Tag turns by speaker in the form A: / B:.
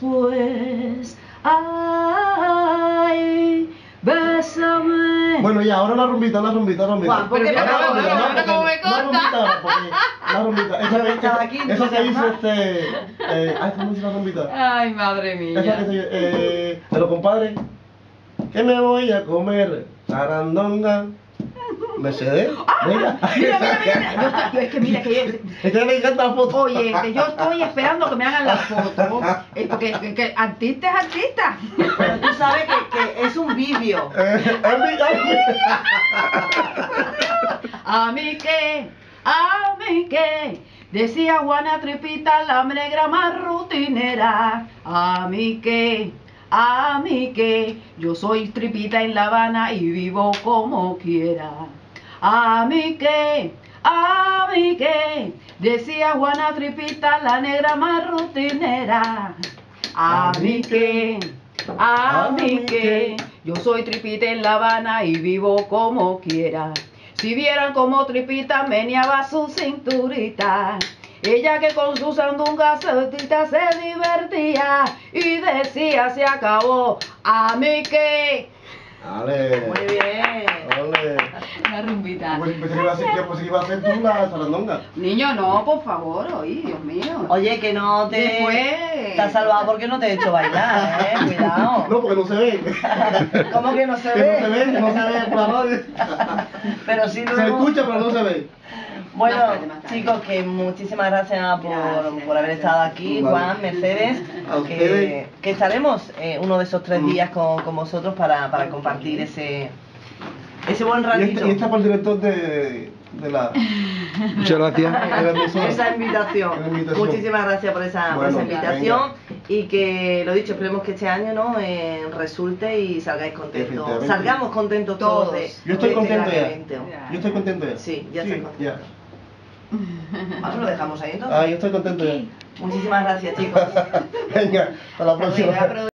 A: después. Ay, bésame.
B: Bueno, ya, ahora la rumbita.
C: Juan, ¿por qué
A: Pero
C: no?
A: ¿cómo me
B: La rumbita, porque la rumbita. Esa que dice ¿cómo dice la rumbita?
A: Ay, madre mía.
B: Esa que dice, de los compadres, que me voy a comer sarandonga. Mercedes, venga.
A: Mira. Es que mira que yo...
B: Es que me encanta la foto.
A: Oye, que yo estoy esperando que me hagan la foto. Porque que artista es artista.
C: Pero tú sabes que es un vídeo.
A: A mí que, decía Juana Tripita, la negra más rutinera. A mí que, yo soy Tripita en La Habana y vivo como quiera. A mí que, decía Juana Tripita, la negra más rutinera. A mí que, yo soy Tripita en La Habana y vivo como quiera. Si vieran como Tripita meneaba su cinturita, ella que con su sandunga soltita se divertía y decía se acabó. A mí que.
B: Dale.
C: Muy bien.
B: Dale.
A: Una rumbita.
B: Pues pensé que iba a ser tú la sarandonga.
A: Niño, no, por favor, oye, Dios mío.
C: Oye, que no te...
A: Después.
C: Te has salvado porque no te he hecho bailar, Cuidado.
B: No, porque no se ve.
C: ¿Cómo que no se
B: Que
C: ve?
B: no se ve por la radio.
C: Pero sí
B: Se
C: luego...
B: escucha, pero no se ve.
C: Bueno,
A: Más tarde.
C: chicos, que muchísimas gracias por haber
A: Gracias.
C: estado aquí,
B: Vale.
C: Juan, Mercedes,
B: A ustedes.
C: que estaremos uno de esos 3 días con vosotros para compartir ese buen ratito.
B: Y esta para el director de la...
D: Muchas gracias.
B: de la emisora.
C: Esa invitación.
B: Esa invitación.
C: Muchísimas gracias por esa
B: Bueno,
C: invitación y que, lo dicho, esperemos que este año no resulte y salgáis contentos.
B: Efectivamente.
C: Salgamos contentos todos de
B: Yo estoy
C: de
B: contento
C: gran
B: ya.
C: evento.
B: Yo estoy contento ya.
C: Sí, ya estoy contento.
B: Ya.
C: Vamos, lo dejamos ahí entonces.
B: Yo estoy contento ya.
C: Muchísimas gracias, chicos.
B: Venga, hasta la próxima.
A: Venga,